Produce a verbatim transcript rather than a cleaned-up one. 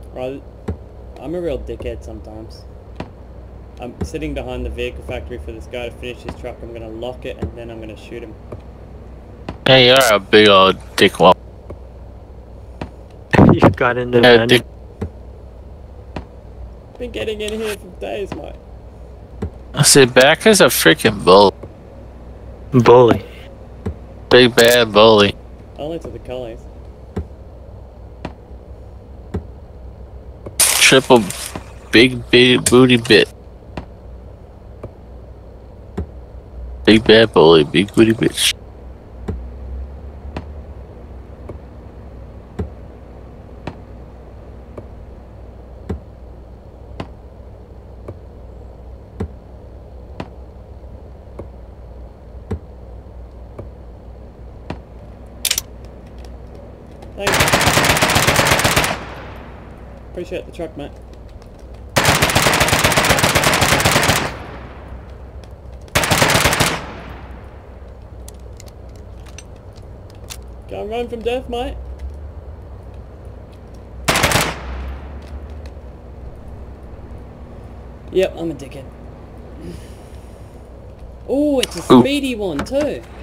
Right, I'm a real dickhead sometimes. I'm sitting behind the vehicle factory for this guy to finish his truck. I'm gonna lock it and then I'm gonna shoot him. Yeah, you're a big old dickwad. You got into Yeah, the dick. Been getting in here for days, mate. I said, back as a freaking bull. bully. Big bad bully. Only to the collies. Triple big, big booty bit. Big bad bully, big booty bitch. Thanks. Appreciate the truck, mate. Go and run from death, mate. Yep, I'm a dickhead. Oh, it's a Ooh. speedy one too.